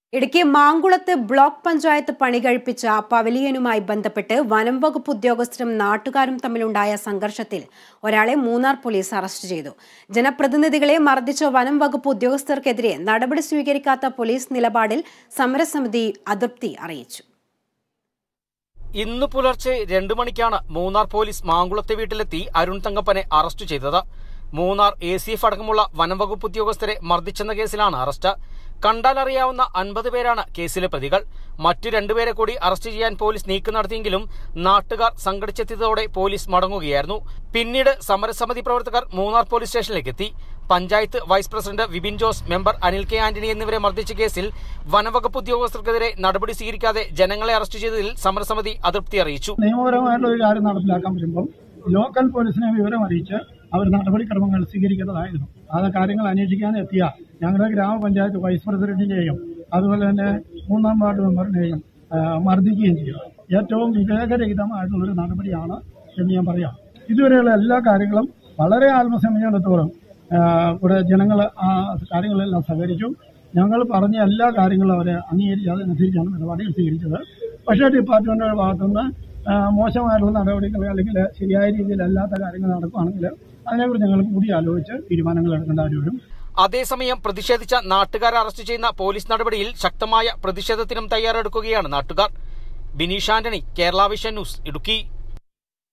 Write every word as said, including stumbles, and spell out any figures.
Idukki മാങ്കുളത്ത് block panchayat പണി കഴിപ്പിച്ച പവലിയനുമായി ബന്ധപ്പെട്ട് വനം വകുപ്പ് ഉദ്യോഗസ്ഥരും നാട്ടുകാരും തമ്മിലുണ്ടായ സംഘർഷത്തിൽ ഒരാളെ മൂന്നാർ പോലീസ് അറസ്റ്റ് ചെയ്തു. ജനപ്രതിനിധികളെ മർദ്ദിച്ച വനം വകുപ്പ് ഉദ്യോഗസ്ഥർക്കെതിരെ നടപടി സ്വീകരിക്കാത്ത പോലീസ് നിലപാടിൽ സമരസമിതി അതൃപ്തി അറിയിച്ചു. ഇന്ന് പുലർച്ചെ രണ്ടു മണിക്കാണ് മൂന്നാർ പോലീസ് മാങ്കുളത്തെ വീട്ടിലെത്തി അരുൺ തങ്കപ്പനെ അറസ്റ്റ് ചെയ്തത്. മൂന്നാർ എ സി എഫ് അടക്കമുള്ള വനംവകുപ്പ് ഉദ്യോഗസ്ഥരെ മർദ്ദിച്ചെന്ന കേസിലാണ് അറസ്റ്റ്. കണ്ടാലറിയാവുന്ന അൻപത് പേരാണ് കേസിലെ പ്രതികൾ. മറ്റു രണ്ടുപേരെ കൂടി അറസ്റ്റ് ചെയ്യാൻ പോലീസ് നീക്കം നടത്തിയെങ്കിലും നാട്ടുകാർ സംഘടിച്ചെത്തിയതോടെ പോലീസ് മടങ്ങുകയായിരുന്നു. പിന്നീട് സമരസമിതി പ്രവർത്തകർ മൂന്നാർ പോലീസ് സ്റ്റേഷനിലേക്ക് എത്തി. Panchayat vice president Vipin Jose, member Anil K Antony എന്നിവരെ മർദ്ദിച്ച കേസിൽ വനംവകുപ്പ് ഉദ്യോഗസ്ഥർക്കെതിരെ നടപടി സ്വീകരിക്കാതെ ജനങ്ങളെ അറസ്റ്റ് ചെയ്തതിൽ സമരസമിതി അതൃപ്തി അറിയിച്ചു. നിയമപരമായിട്ടുള്ള ഒരു കാര്യം നടപ്പിലാക്കാൻ വരുമ്പോൾ ലോക്കൽ പോലീസിനെ വിവരം അറിയിച്ച് അവർ നടപടിക്രമങ്ങൾ സ്വീകരിക്കുന്നതായിരുന്നു. ആ കാര്യങ്ങൾ അന്വേഷിക്കാൻ എത്തിയ ഞങ്ങളുടെ ഗ്രാമപഞ്ചായത്ത് വൈസ് പ്രസിഡന്റിനെയും അതുപോലെ തന്നെ മൂന്നാം വാർഡ് മെമ്പറിനെയും മർദ്ദിക്കുകയും ചെയ്തു. ഏറ്റവും വിവേകരഹിതമായിട്ടുള്ളൊരു നടപടിയാണ് എന്ന് ഞാൻ പറയാം. ഇതുവരെയുള്ള എല്ലാ കാര്യങ്ങളും വളരെ ആത്മസംയമനത്തോടും ഇവിടെ ജനങ്ങൾ ആ കാര്യങ്ങളെല്ലാം സഹകരിച്ചു. ഞങ്ങൾ പറഞ്ഞ എല്ലാ കാര്യങ്ങളും അവരെ അംഗീകരിച്ച് അതനുസരിച്ചാണ് നിലപാടുകൾ സ്വീകരിച്ചത്. പക്ഷേ ഡിപ്പാർട്ട്മെന്റിന്റെ ഭാഗത്തുനിന്ന് മോശമായിട്ടുള്ള നടപടികൾ അല്ലെങ്കിൽ ശരിയായ രീതിയിലല്ലാത്ത കാര്യങ്ങൾ നടക്കുകയാണെങ്കിൽ അതിനെക്കുറിച്ച് ഞങ്ങൾ കൂടി ആലോചിച്ച് തീരുമാനങ്ങൾ എടുക്കേണ്ടി വരും. അതേസമയം പ്രതിഷേധിച്ച നാട്ടുകാരെ അറസ്റ്റ് ചെയ്യുന്ന പോലീസ് നടപടിയിൽ ശക്തമായ പ്രതിഷേധത്തിനും തയ്യാറെടുക്കുകയാണ് നാട്ടുകാർ. Bineesh Antony, Kerala vision news, Idukki.